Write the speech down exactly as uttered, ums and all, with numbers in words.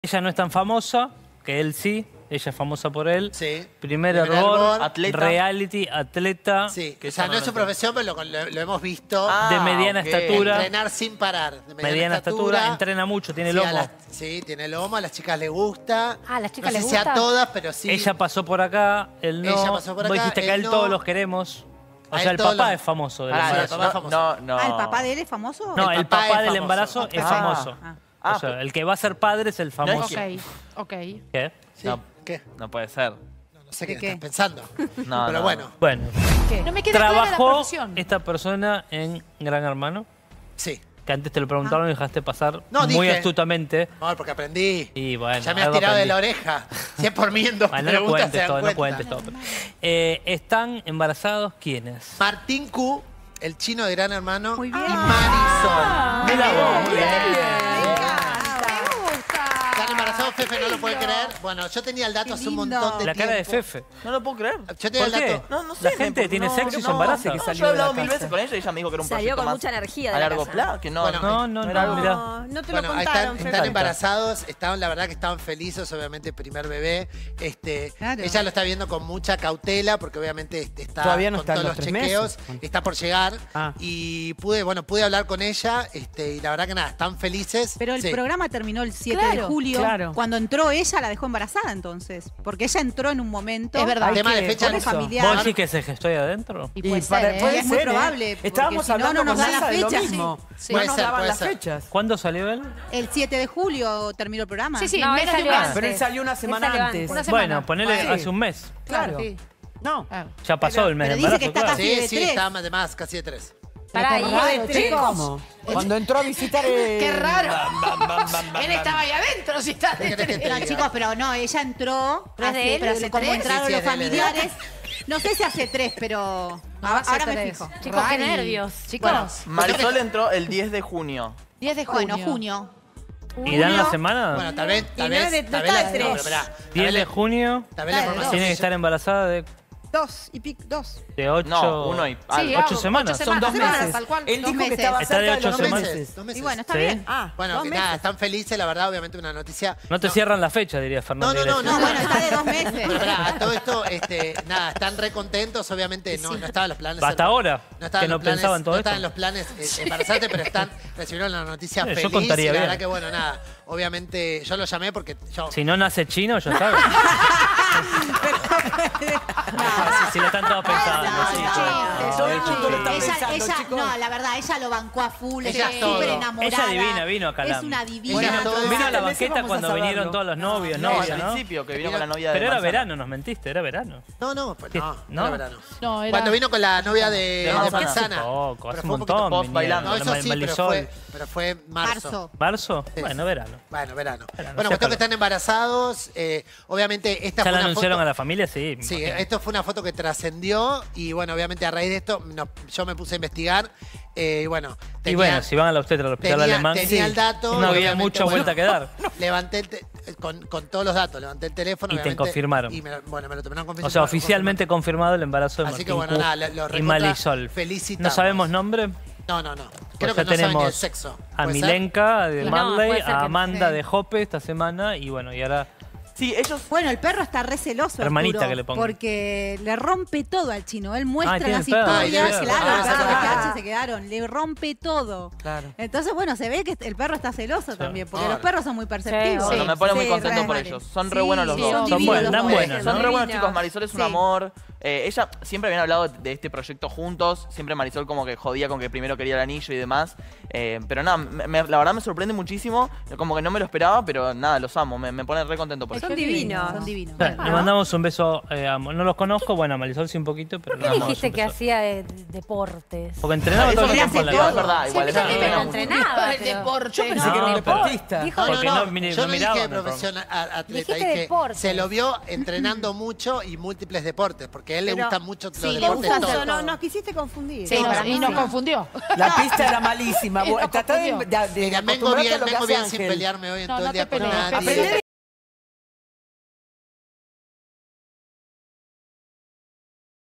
Ella no es tan famosa, que él sí. Ella es famosa por él. Sí. Primer, Primer error, error. Atleta. reality, atleta. Sí, Que o sea, eso no no es su lo profesión, pero lo, lo- lo hemos visto. Ah, de mediana ok. estatura. Entrenar sin parar. De mediana, Mediana estatura, entrena mucho, tiene Sí, a lomo. las- sí, tiene lomo, a las chicas les gusta. Ah, ¿a las chicas no les sé si gusta? a todas, pero sí. Ella pasó por acá, él no. Ella pasó por Vos acá, dijiste que a él él no. todos los queremos. O A sea, él el todos papá los- es famoso del Ah, embarazo. papá es famoso. no, no. Ah, ¿el papá de él es famoso? No, el el papá papá, es del famoso. embarazo Ok. es Ah. famoso. Ah. Ah, O sea, el que va a ser padre es el famoso. es que- Ok, ok. ¿Qué? Sí, No. ¿qué? No puede ser. No sé qué, ¿Qué, qué? estás pensando. No, pero no. bueno, Bueno, ¿Qué? No me queda clara la trabajó profesión. esta persona en Gran Hermano, sí. que antes te lo preguntaron y dejaste pasar No, muy dije. astutamente. No, porque aprendí. Y bueno, ya me has algo tirado de aprendí. la oreja. Si es por mí en dos Bueno, no lo preguntas se cuentes dan todo, no cuenta. cuentes todo. Eh, ¿Están embarazados quiénes? Martín Q, el chino de Gran Hermano. Muy bien. Y Marisol. Mira vos, muy bien. Me encanta. Me gusta. ¿Están embarazados, Fefe? ¿No lo puede creer? Bueno, yo tenía el dato Qué hace un lindo. montón de La tiempo. cara de Fefe. No lo puedo creer. Yo tenía ¿Por el qué? dato. No, no sé. La me- gente tiene no, sexo y se no, embaraza. no, Que yo salió he de hablado la mil casa. veces con ella y ella me dijo que era un Salió proyecto con más mucha energía a de la largo casa. plazo. Que no, Bueno, No, no, era no, algo- mirá. No, no te Bueno, lo ahí contaron, están, Fefe. están embarazados, estaban, la verdad que estaban felices, obviamente, primer bebé. Este, Claro. Ella lo está viendo con mucha cautela, porque obviamente este, está Todavía no con están todos los los tres chequeos, meses. está por llegar. Ah. Y pude, bueno, pude hablar con ella, este, y la verdad que nada, están felices. Pero el Sí. programa terminó el siete de Claro, julio. claro. Cuando entró ella, la dejó embarazada entonces. Porque ella entró en un momento. Es verdad. El tema de que- fecha por no eso. familiar. ¿Vos decís que se gestó ahí adentro? Y Y puede para- ser, ¿eh? puede Es muy ser, ¿eh? probable, porque Estábamos si no, hablando no nos con da la Nasa de lo fecha. mismo. Sí. No Puede nos ser, daban puede las ser. fechas. ¿Cuándo salió él? El siete de julio terminó el programa. Sí, sí, No, menos él de un salió mes. antes. Pero él salió una semana salió antes. Una semana. Bueno, ponele Bueno. hace un mes. Claro. Sí. No. Claro. Ya pasó el mes pero de dice embarazo, que está claro. casi Sí, de sí, tres. está más de más, casi de tres. Pará, Qué y- raro, ¿De tres? chicos. ¿Cómo? Cuando entró a visitar el... Qué raro. Él estaba ahí adentro, si está ¿Qué querés que te No, diga? chicos, pero no, ella entró. ¿Pero es de hace- él? pero ¿Hace como tres? entraron Sí, sí, los es de él, es de él. familiares. No sé si hace tres, pero. No, ahora hace ahora me tres. fijo. Chicos, qué Rari. nervios. Chicos. Bueno, Marisol entró el diez de junio. diez de junio. Bueno, junio. ¿Y dan la Junio. semana? Bueno, tal vez, tal Y no vez, es de- tal no vez, está la- de no, tres. pero esperá, tal diez vez de la- junio. tal vez la Claro, información Tiene que que estar yo- embarazada de, Dos y pico, dos. de ocho... No, uno y Sí, algo. ah, ocho semanas. ocho Son dos semanas, meses. tal cual. Él Dos dijo que meses. estaba Está de cerca de ocho los Dos dos semanas. meses, dos meses. Y bueno, está Sí. bien. Ah, Bueno, dos que meses. nada, están felices, la verdad, obviamente una noticia. No te cierran la fecha, diría No, Fernando no, no, Iglesias. no, No, bueno, está de dos meses. Bueno, pará, a todo esto, este, nada, están re contentos, obviamente no, no estaban los planes. Hasta ahora, no estaban que no los planes, pensaban todo no esto. estaban los planes eh, embarazarte, pero están, recibieron la noticia Sí, yo feliz. contaría y la bien. verdad que, bueno, nada, obviamente yo lo llamé porque yo... Si no nace chino, ya sabes. si, si lo están todos pensando. No, sí, no, sí. no, Todo el mundo lo está Ella, pensando, ella, chicos. no, la verdad, ella lo bancó a full, Ella ella es es todo. súper enamorada. Ella divina, vino acá. Es una divina. Ella Vino, todo. vino a la Siete meses banqueta vamos a cuando saberlo. vinieron todos los novios, No, novias, al ¿no? principio, que vino con la novia de Pero era Manzana. verano, nos mentiste, era verano. No, no, pues no, ¿No? no era verano. No, era... Cuando vino con la novia de, De de Manzana. Manzana. Hace poco, hace Pero un fue poquito montón. post vinieron. bailando. No, eso Ma- sí, pero Marisol. fue, pero fue marzo. Marzo. ¿Marzo? Sí. Bueno, verano. Bueno, verano. Verano, Bueno, sí, cuestión que acá. están embarazados. eh, obviamente, esta ¿Ya fue la una anunciaron foto... a la familia? Sí. me Sí, imagino. esto fue una foto que trascendió y bueno, obviamente a raíz de esto no- yo me puse a investigar eh, y bueno, Y tenía, bueno, si van a la obstetra al hospital tenía- alemán, tenía el dato, no había obviamente, mucha bueno, vuelta que dar. levanté el te- con, con todos los datos, levanté el teléfono. Y te obviamente, confirmaron. Y me, lo- bueno, me lo terminaron O confirmando. sea, oficialmente confirmado el embarazo de Así Martín que bueno, Q nada, lo- lo y recontra Marisol. felicitamos. ¿No sabemos nombre? No, no, no. Pues Creo ya que no saben ni el tenemos sexo. a ¿Puede ser? Milenka de No, Marley, puede ser a que- Amanda sí. de Jope esta semana y bueno, y ahora Sí, ellos... Bueno, el perro está re celoso, Hermanita Arturo, que le pongan. porque le rompe todo al chino. Él muestra Ah, tiene las perro. Ay, historias, debe ser. claro, Ah, los perros de claro. P H se quedaron, le rompe todo. Claro. Entonces, bueno, se ve que el perro está celoso también, porque No, los perros son muy perceptivos. Sí, Bueno, me pone muy Sí, contento re- por ellos. Son re Sí, buenos los sí, dos. Son Son divinos buenos, los dan dos. buenos, Son ¿no? re buenos Divinos. chicos, Marisol es un Sí. amor. Eh, ella siempre habían hablado de este proyecto juntos, siempre Marisol como que jodía con que primero quería el anillo y demás. Eh, pero nada, me- me- la verdad me sorprende muchísimo, como que no me lo esperaba, pero nada, los amo, me, me pone re contento por eso. Son divinos. Son divinos. Bueno, le mandamos un beso. eh, a- no los conozco, bueno, a Marisol sí un poquito, pero ¿Por le qué mandamos dijiste un que beso. hacía eh, deportes? Porque entrenaba Eso todo el me tiempo en la confundió, casa. es verdad, igual. Yo ella también me era- entrenaba. El pero- deporte. Yo pensé No, que era un pero- deportista. Dijo- No, no, Porque no, no, mire, yo no no miraba, dije no, profesional a- atleta, Dijiste dije deporte. se lo vio entrenando mucho y múltiples deportes, porque a él le Pero- gustan mucho los sí, le deportes gusta todos. todo. No, nos quisiste confundir. Sí, Sí, para para mí mí nos sí. confundió. La pista era malísima. Nos Tratá de, confundió. de, de Mira, vengo acostumbrarte a bien, lo que vengo hace bien sin Ángel. pelearme hoy en No, todo no el día te con pelees, nadie. Aprende